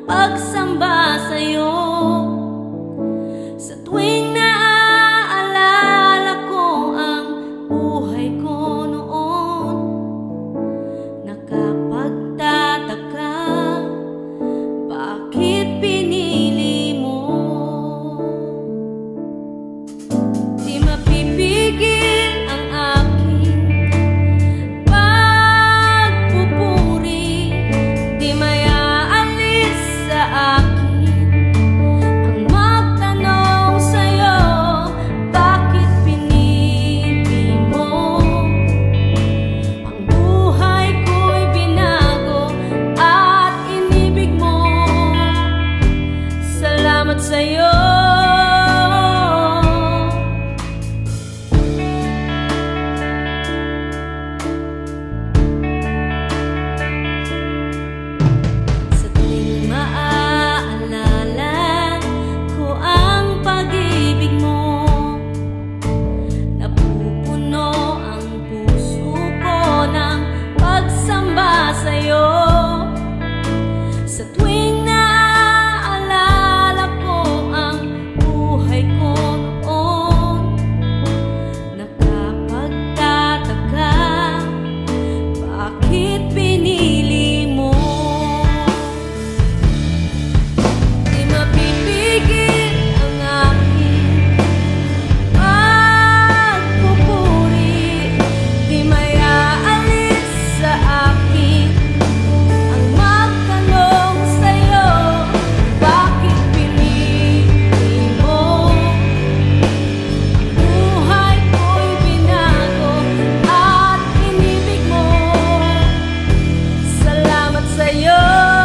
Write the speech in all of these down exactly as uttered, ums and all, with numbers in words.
pagsamba sa'yo. Sa tuwing naaalala ko ang buhay ko noon, nakapagtataka, bakit pinili mo? Di mapipigil ang aking pagpupuri, di mayaalis sa akin ang magtanong sa'yo, bakit pinili mo? Ang buhay ko'y binago at inibig mo. Salamat sa'yo. Sa tuwing maaalala ko ang pag-ibig mo, napupuno ang puso ko ng pagsamba sa'yo. Sa tuwing naaalala ko ang buhay ko noon, nakapagtataka, bakit pinili mo? Di mapipigil ang aking pagpupuri, di mayaalis sa akin ang magtanong sa'yo, bakit pinili mo? Buhay ko'y binago at inibig mo. Salamat sa'yo.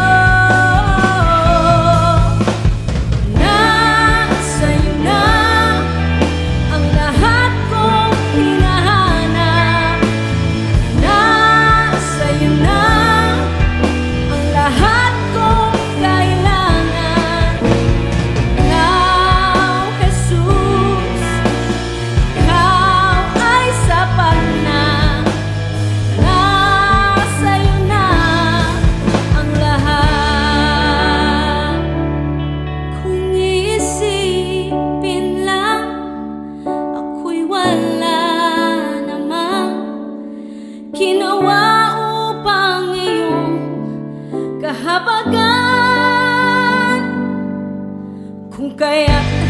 Nasa'yo na ang lahat kong hinahanap. Nasa'yo na ang lahat kong kailangan. Ikaw, Jesus, ikaw ay sapat na. Nasa'yo na ang lahat. Kung iisipin lang, ako'y wala namang ginawa upang iyong kahabagan. Kung kaya